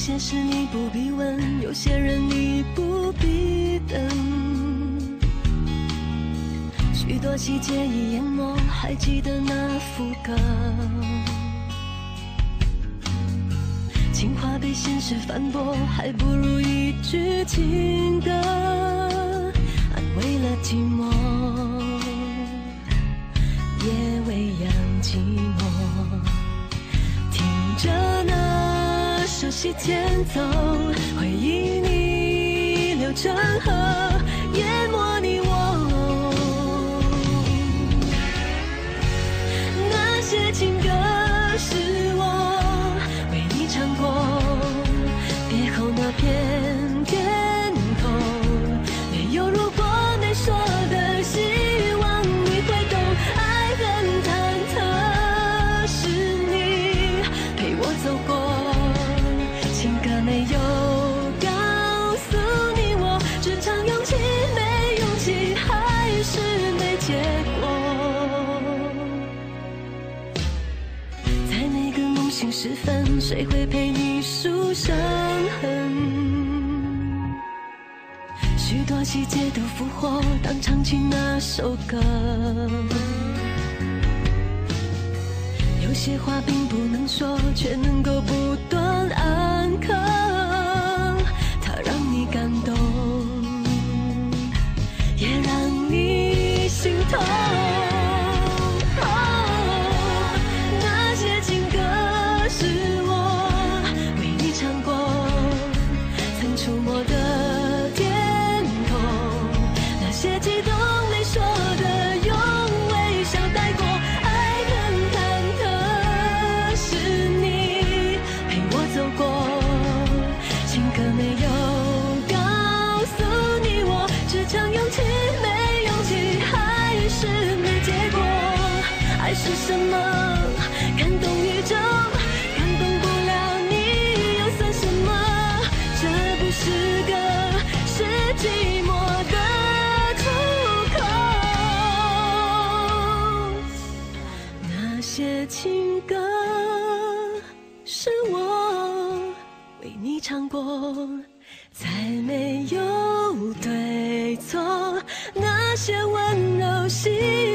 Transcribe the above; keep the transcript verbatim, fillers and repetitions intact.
些事你不必问，有些人你不必等。许多细节已淹没，还记得那副歌。情话被现实反驳，还不如一句情歌，安慰了寂寞，也喂养寂寞。听着那熟悉前奏，回忆你流成河，淹没你我。那些情歌是我为你唱过，别后那片天空，没有如果没说的，希望你会懂。爱很忐忑，是你陪我走过，情歌没有告诉你我，只唱勇气没勇气，还是没结果。在那个梦醒时分，谁会陪你数伤痕？许多细节都复活，当唱起那首歌。有些话并不能说，却能够不断安可，它让你感动，也让你心痛。那些情歌是我为你唱过，曾触摸的天空，那些激动没说的，用微笑带过。爱很忐忑，是你陪我走过，情歌没有告诉你我，只唱勇气没勇气，还是没结果。爱是什么？感动宇宙，感动不了你又算什么？这不是个是寂寞的出口。那些情歌是我为你唱过，才没有对错。那些温柔细